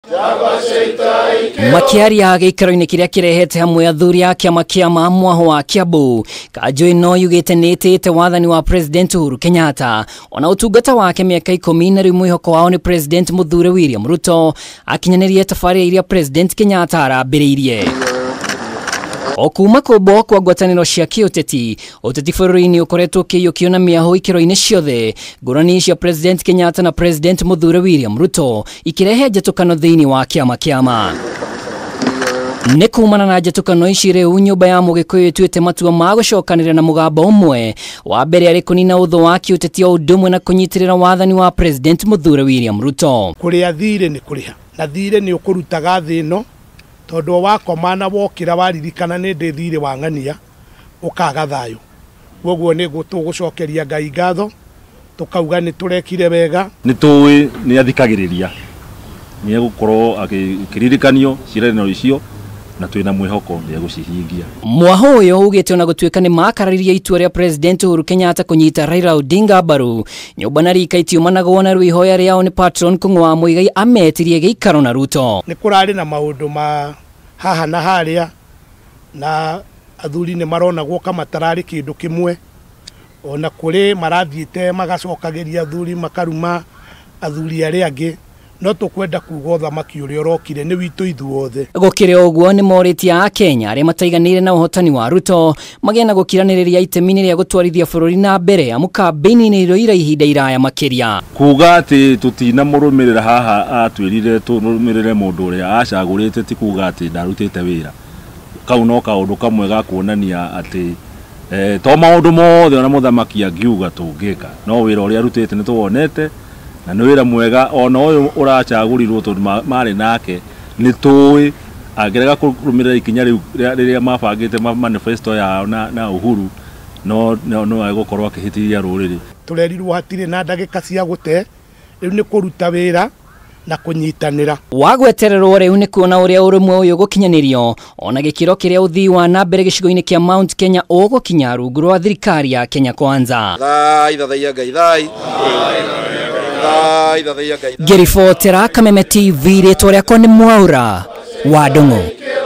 Makiaria gĩikaro-inĩ kĩrĩa kĩrehete hamwe athuri a kĩama kĩa Mwaho wa Kiambu, Kanjũ ĩno yugĩte nĩĩtĩte wathani wa President Uhuru Kenyatta ona ũtungata wake mĩaka 10 na rĩu mwĩhoko wao nĩ President Mũthure William Ruto akinyanĩrie tabarĩra iria President Kenyatta arambĩrĩirie. Okuma kũmbo kwa ngwatanĩro cia kĩũteti, ũteti bũrũri-inĩ ũkoretwo ũkĩiyũkio na mĩaho ikĩro-inĩ ciothe, ngũrani cia President Kenyatta na President Mũthure William Ruto ikĩrehe njatũkano thĩinĩ wa kĩama. Nĩ kumana na njatũkano ici rĩu nyũmba ya Mũgĩkũyũ ĩtuĩte matua ma gũcokanĩrĩra na mũgambo ũmwe, wa mbere arĩ kũnina ũthũ wa kĩũteti o ũndũ ũmwe na kũnyitĩrĩra wathani wa President Mũthure William Ruto. Kũrĩa thirĩ nĩ kũrĩha, na thirĩ nĩ ũkũrutaga thĩ ĩno, tondũ wakomana wokĩra waririkana nĩ ndĩ thirĩ wa ng'ania ũkaga thayũ. Ũguo nĩ gũtũgũcokeria Ngai ngatho, tũkauga nĩ tũrekire wega. Nĩ tũĩ nĩ athikagĩrĩria, nĩ egũkorwo akĩririkanio ciĩranĩro icio na twĩna mwĩhoko nĩ egũcihingia. Mwaho ũyũ ugĩte ona gũtuĩka nĩ makararirie itua rĩa President Uhuru Kenyatta kũnyita Raila Odinga mbaru, nyũmba na rika itiumanagwo na rwĩhoya rĩao nĩ Patron Kũng'wa Mũigai ametirie gĩikaro na Ruto. Nĩ kũrarĩ na maũndũ ma haha na harĩa, na athuri nĩ maronagwo kamatararĩ kĩndũ kĩmwe, ona kũrĩ marathiĩte magacokagĩria athuri makaruma athuri arĩa angĩ, no tũkwenda kuuga ũthamaki ũrĩa ũrokire nĩ witũ ithuothe. Gũkĩrĩ ũguo nĩ morĩtie Akenya arĩa mataiganĩire na ũhotani wa Ruto magĩe na gũkiranĩrĩria itemi-inĩ rĩa gũtwarithia bũrũri na mbere amu kambĩini-inĩ iroira ihinda iraya makĩria. Kuga atĩ tutinamũrũmĩrĩra haha atwĩrire tũrũmĩrĩre mũndũ ũrĩa acagũrĩte, ti kuga atĩ ndarutĩte wĩra. Kau no kaũndũ kamwe ga kuonania atĩ to maũndũ mothe ona mũthamaki angiuga tũngĩka, no wĩra ũrĩa arutĩte nĩ tũwonete na nĩ wĩra mwega ona ũyũ ũracagũrirwo tondũ marĩ nake nĩ tũĩ angĩrega kũrũmĩrĩra ikinya rĩu rĩrĩa mabangĩte manifesto yao na Uhuru no egũkorwo akĩhĩtĩria rũrĩrĩ. Tũrerirwo hatirĩ na ndagĩka cia gũte, rĩu nĩ kũruta wĩra na kũnyitanĩra. Wagwetererwo rĩu nĩ kuona ũrĩa ũrũmwe ũyũ gũkinyanĩrio ona gĩkĩro kĩrĩa ũthii wa na mbere gĩcigo-inĩ kĩa Mount Kenya ũgũkinya rungu rwa thirikari ya Kenya Kwanza. Ngĩribotera Kameme TV, rĩtwa rĩakwa nĩ Mwaura wa Ndung'u.